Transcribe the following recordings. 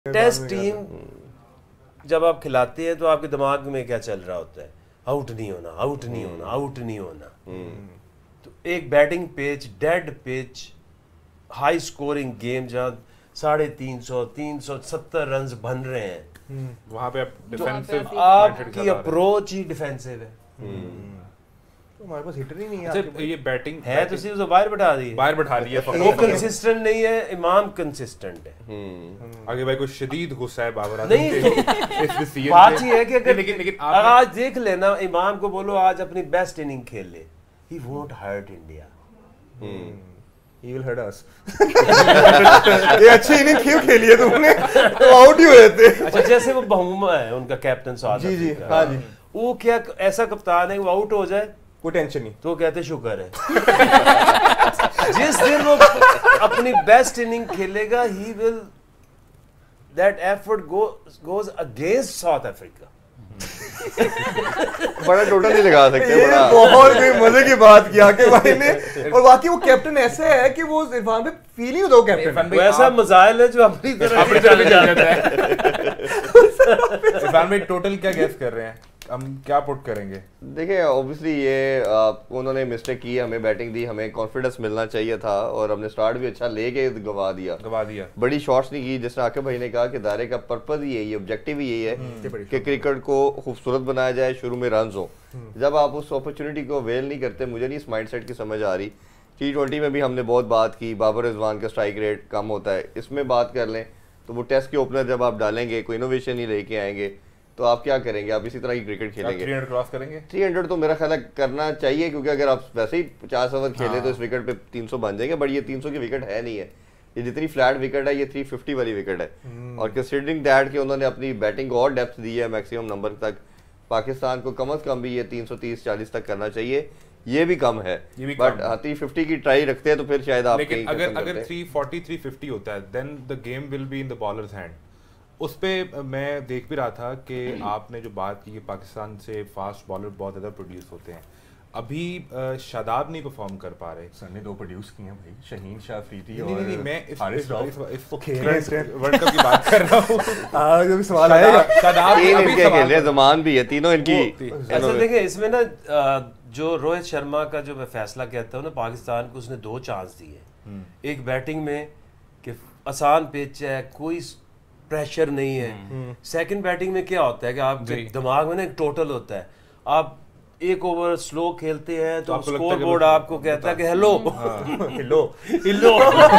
Test team जब आप खिलाते हैं तो आपके दिमाग में क्या चल रहा होता है? आउट नहीं होना, आउट नहीं होना, आउट नहीं होना। तो एक batting pitch, dead pitch, high scoring game जहाँ 350 370 रन बन रहे हैं, वहां पे आप डिफेंसिव तो आपकी अप्रोच ही डिफेंसिव है। तो हमारे पास हिटर ही नहीं है। अच्छा ये बैटिंग है तो सिर्फ बाहर बैठा दी, बाहर बैठा दिया। वो कंसिस्टेंट नहीं है, इमाम कंसिस्टेंट है। आगे भाई कोई शदीद गुस्सा है बाबर आजम नहीं पे इस डिसीजन बात ये है कि अगर लेकिन आज देख लेना, इमाम को बोलो आज अपनी बेस्ट इनिंग खेल ले, he won't hurt India, he will hurt us। ये अच्छी इनिंग क्यों खेली है तुमने? तो आउट ही हुए थे। अच्छा जैसे वो बहुमा है उनका कैप्टन साउथ जी जी अफ्रीका, हाँ जी, वो क्या ऐसा कप्तान है वो आउट हो जाए कोई टेंशन नहीं, तो कहते शुक्र है। जिस दिन वो अपनी बेस्ट इनिंग खेलेगा, he will that effort goes against south Africa. बड़ा टोटल नहीं लगा सकते। ये बड़ा बहुत कोई मजे की बात किया कि भाई ने, और बाकी वो कैप्टन ऐसे है कि वो इरफान पे फील ही होता है कैप्टन। वो ऐसा मजाइल है जो अपनी तरफ भी जा जाता है। इरफान भाई टोटल क्या गेस कर रहे हैं, हम क्या पुट करेंगे? देखिए ऑब्वियसली ये उन्होंने मिस्टेक की, हमें बैटिंग दी, हमें कॉन्फिडेंस मिलना चाहिए था और हमने स्टार्ट भी अच्छा लेके गवा दिया। बड़ी शॉट्स नहीं की, जिसने आके भाई ने कहा कि दायरे का पर्पज ही यही है, ऑब्जेक्टिव ही यही है कि क्रिकेट को खूबसूरत बनाया जाए, शुरू में रन हो। जब आप उस अपॉर्चुनिटी को अवेल नहीं करते, मुझे नहीं इस माइंडसेट की समझ आ रही। T20 में भी हमने बहुत बात की, बाबर रिजवान का स्ट्राइक रेट कम होता है, इसमें बात कर लें तो वो टेस्ट के ओपनर जब आप डालेंगे, कोई इनोवेशन नहीं लेके आएंगे, तो आप क्या करेंगे? आप इसी तरह की क्रिकेट खेलेंगे। 300 क्रॉस करेंगे? 300 तो मेरा ख्याल है करना चाहिए, क्योंकि अगर आप वैसे ही 50 ओवर खेले तो इस विकेट पे 300 बन जाएंगे, बट ये 300 की विकेट है नहीं है, ये जितनी फ्लैट विकेट है ये 350 वाली विकेट है। और कंसीडरिंग दैट कि उन्होंने अपनी बैटिंग को और डेप्थ दी है मैक्सिमम नंबर तक, पाकिस्तान को कम से कम भी ये 330-40 तक करना चाहिए, ये भी कम है, बट 350 की ट्राई रखते हैं तो फिर शायद आप लेकिन अगर 340-350 होता है then the game will be in the bowlers hand. उस पे मैं देख भी रहा था कि आपने जो बात की कि पाकिस्तान से फास्ट बॉलर बहुत ज़्यादा प्रोड्यूस होते हैं, अभी शादाब नहीं परफॉर्म कर पा रहे। सर ने 2 प्रोड्यूस किए हैं भाई, शहीन शाह अफरीदी और नहीं मैं इस वर्ल्ड कप की बात कर रहा हूँ। आज भी सवाल आएगा। शादाब इनके खेल रहे हैं, जमान भी है, तीनों इनकी। अच्छा देखिए इसमें ना जो रोहित शर्मा का जो मैं फैसला कहता हूँ ना, पाकिस्तान को उसने 2 चांस दिए। एक बैटिंग में कि आसान पिच है, कोई प्रेशर नहीं है। सेकंड बैटिंग में क्या होता है कि आपके दिमाग में ना एक टोटल होता है, आप एक ओवर स्लो खेलते हैं तो स्कोर बोर्ड आपको कहता है कि हेलो हिलो हिलो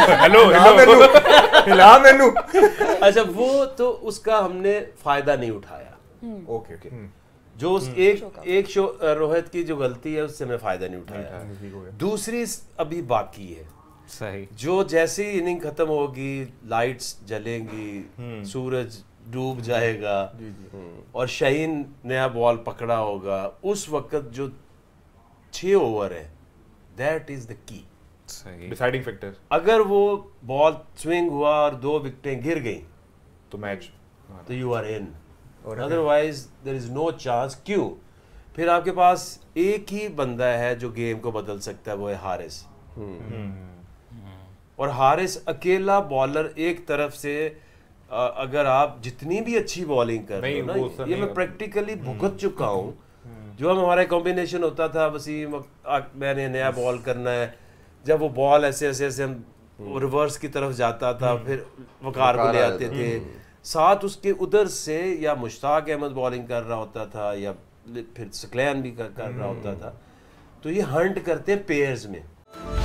हिला मेनू। अच्छा वो तो उसका हमने फायदा नहीं उठाया। ओके जो एक शो रोहित की जो गलती है उससे हमें फायदा नहीं उठाया। दूसरी अभी बाकी है, सही, जो जैसे ही इनिंग खत्म होगी, लाइट्स जलेंगी, सूरज डूब जाएगा और शहीन नया बॉल पकड़ा होगा, उस वक्त जो 6 ओवर है, that is the key, deciding factor. अगर वो बॉल स्विंग हुआ और 2 विकेटें गिर गई तो मैच, तो you are in, otherwise there is no chance. क्यों? फिर आपके पास एक ही बंदा है जो गेम को बदल सकता है, वो है हारिस। और हारिस अकेला बॉलर, एक तरफ से अगर आप जितनी भी अच्छी बॉलिंग कर रहे हो ना, ये मैं प्रैक्टिकली भुगत चुका हूँ। जो हमारा कॉम्बिनेशन होता था, वसीम मैंने नया बॉल करना है, जब वो बॉल ऐसे हम रिवर्स की तरफ जाता था, फिर वकार को ले आते थे साथ, उसके उधर से या मुश्ताक अहमद बॉलिंग कर रहा होता था या फिर सकलैन भी कर रहा होता था। तो ये हंट करते हैं पेयर्स में।